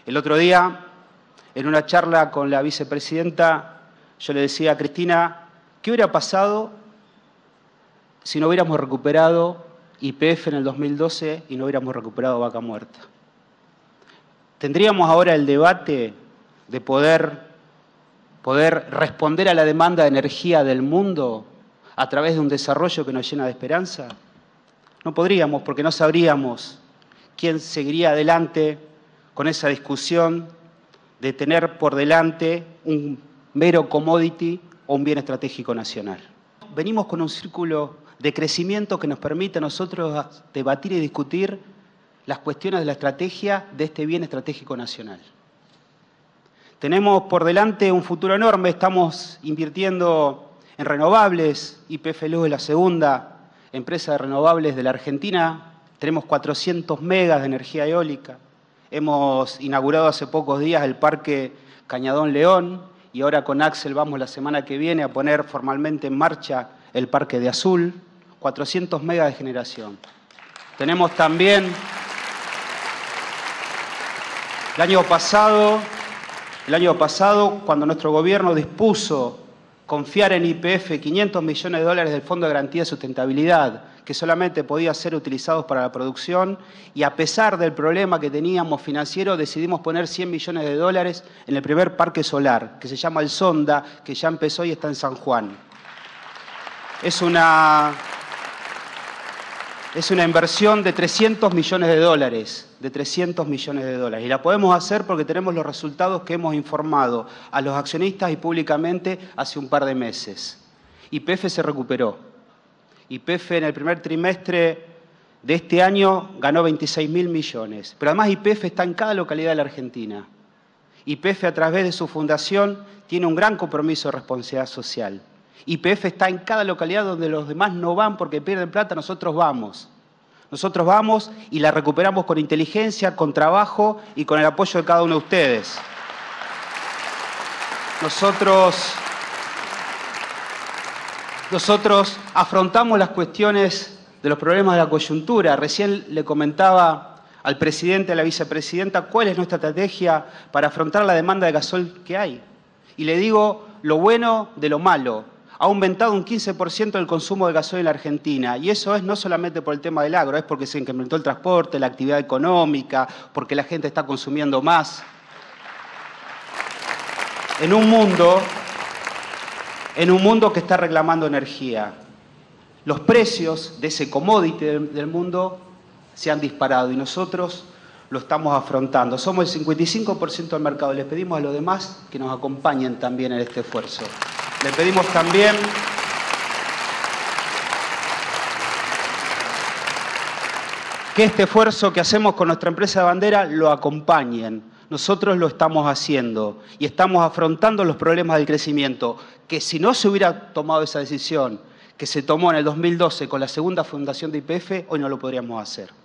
El otro día, en una charla con la vicepresidenta, yo le decía a Cristina, ¿qué hubiera pasado si no hubiéramos recuperado YPF en el 2012 y no hubiéramos recuperado Vaca Muerta? ¿Tendríamos ahora el debate de poder responder a la demanda de energía del mundo a través de un desarrollo que nos llena de esperanza? No podríamos, porque no sabríamos quién seguiría adelante con esa discusión de tener por delante un mero commodity o un bien estratégico nacional. Venimos con un círculo de crecimiento que nos permite a nosotros debatir y discutir las cuestiones de la estrategia de este bien estratégico nacional. Tenemos por delante un futuro enorme, estamos invirtiendo en renovables, YPF Luz es la segunda empresa de renovables de la Argentina, tenemos 400 megas de energía eólica, hemos inaugurado hace pocos días el Parque Cañadón León y ahora con Axel vamos la semana que viene a poner formalmente en marcha el Parque de Azul, 400 megas de generación. Tenemos también, el año pasado, cuando nuestro gobierno dispuso confiar en YPF 500 millones de dólares del Fondo de Garantía de Sustentabilidad, que solamente podía ser utilizados para la producción, y a pesar del problema que teníamos financiero, decidimos poner 100 millones de dólares en el primer parque solar, que se llama El Sonda, que ya empezó y está en San Juan. Es una inversión de 300 millones de dólares, y la podemos hacer porque tenemos los resultados que hemos informado a los accionistas y públicamente hace un par de meses. YPF se recuperó. YPF en el primer trimestre de este año ganó 26.000 millones, pero además YPF está en cada localidad de la Argentina. YPF a través de su fundación tiene un gran compromiso de responsabilidad social. YPF está en cada localidad donde los demás no van porque pierden plata, nosotros vamos. Nosotros vamos y la recuperamos con inteligencia, con trabajo y con el apoyo de cada uno de ustedes. Nosotros afrontamos las cuestiones de los problemas de la coyuntura. Recién le comentaba al presidente, a la vicepresidenta, cuál es nuestra estrategia para afrontar la demanda de gasoil que hay. Y le digo lo bueno de lo malo. Ha aumentado un 15% el consumo de gasoil en la Argentina, y eso es no solamente por el tema del agro, es porque se incrementó el transporte, la actividad económica, porque la gente está consumiendo más. En un mundo que está reclamando energía, los precios de ese commodity del mundo se han disparado y nosotros lo estamos afrontando. Somos el 55% del mercado, les pedimos a los demás que nos acompañen también en este esfuerzo. Le pedimos también que este esfuerzo que hacemos con nuestra empresa de bandera lo acompañen. Nosotros lo estamos haciendo y estamos afrontando los problemas del crecimiento, que si no se hubiera tomado esa decisión que se tomó en el 2012 con la segunda fundación de YPF, hoy no lo podríamos hacer.